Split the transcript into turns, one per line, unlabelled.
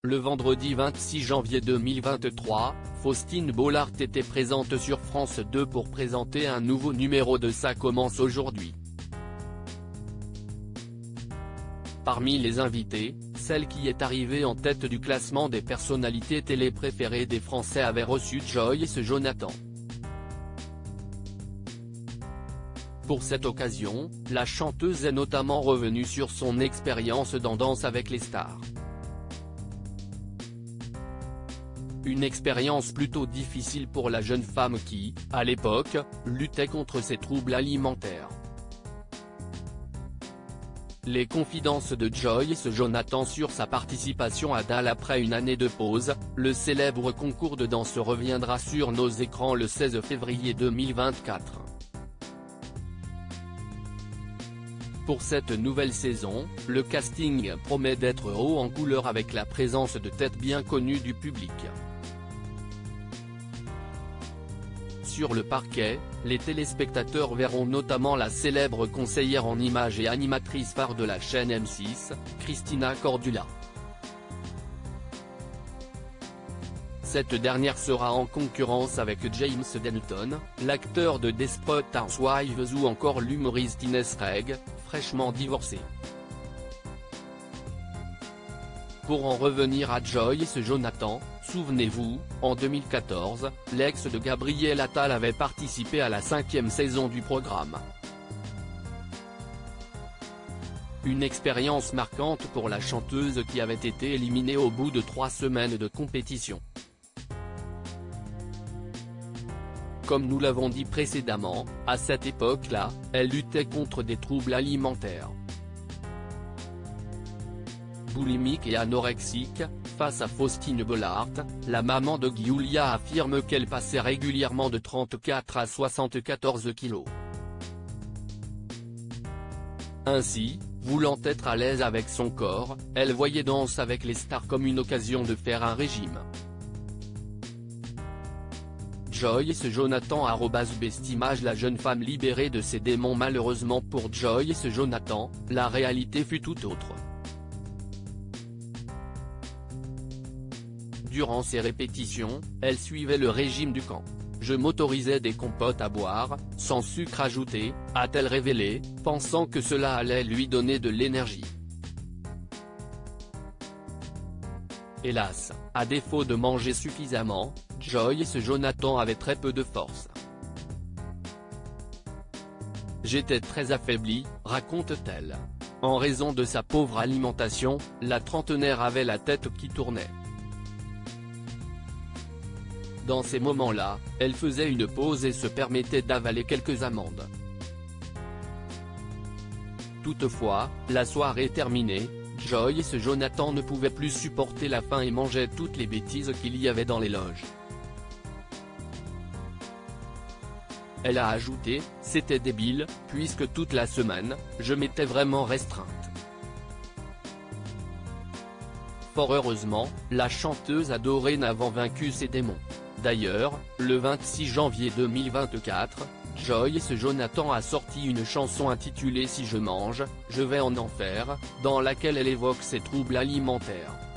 Le vendredi 26 janvier 2023, Faustine Bollaert était présente sur France 2 pour présenter un nouveau numéro de Ça commence aujourd'hui. Parmi les invités, celle qui est arrivée en tête du classement des personnalités télé préférées des Français avait reçu Joyce Jonathan. Pour cette occasion, la chanteuse est notamment revenue sur son expérience dans Danse avec les stars. Une expérience plutôt difficile pour la jeune femme qui, à l'époque, luttait contre ses troubles alimentaires. Les confidences de Joyce Jonathan sur sa participation à DAL après une année de pause. Le célèbre concours de danse reviendra sur nos écrans le 16 février 2024. Pour cette nouvelle saison, le casting promet d'être haut en couleur avec la présence de têtes bien connues du public. Sur le parquet, les téléspectateurs verront notamment la célèbre conseillère en images et animatrice phare de la chaîne M6, Christina Cordula. Cette dernière sera en concurrence avec James Denton, l'acteur de Desperate Housewives ou encore l'humoriste Inès Reg, fraîchement divorcée. Pour en revenir à Joyce Jonathan, souvenez-vous, en 2014, l'ex de Gabriel Attal avait participé à la 5e saison du programme. Une expérience marquante pour la chanteuse qui avait été éliminée au bout de 3 semaines de compétition. Comme nous l'avons dit précédemment, à cette époque-là, elle luttait contre des troubles alimentaires. Boulimique et anorexique, face à Faustine Bollaert, la maman de Giulia affirme qu'elle passait régulièrement de 34 à 74 kilos. Ainsi, voulant être à l'aise avec son corps, elle voyait Danse avec les stars comme une occasion de faire un régime. Joyce Jonathan @bestimage La jeune femme libérée de ses démons. Malheureusement pour Joyce Jonathan, la réalité fut tout autre. Durant ses répétitions, elle suivait le régime du camp. Je m'autorisais des compotes à boire, sans sucre ajouté, a-t-elle révélé, pensant que cela allait lui donner de l'énergie. Hélas, à défaut de manger suffisamment, Joyce Jonathan avait très peu de force. J'étais très affaiblie, raconte-t-elle. En raison de sa pauvre alimentation, la trentenaire avait la tête qui tournait. Dans ces moments-là, elle faisait une pause et se permettait d'avaler quelques amandes. Toutefois, la soirée terminée, Joyce Jonathan ne pouvait plus supporter la faim et mangeait toutes les bêtises qu'il y avait dans les loges. Elle a ajouté, c'était débile, puisque toute la semaine, je m'étais vraiment restreinte. Fort heureusement, la chanteuse a dorénavant vaincu ses démons. D'ailleurs, le 26 janvier 2024, Joyce Jonathan a sorti une chanson intitulée Si je mange, je vais en enfer, dans laquelle elle évoque ses troubles alimentaires.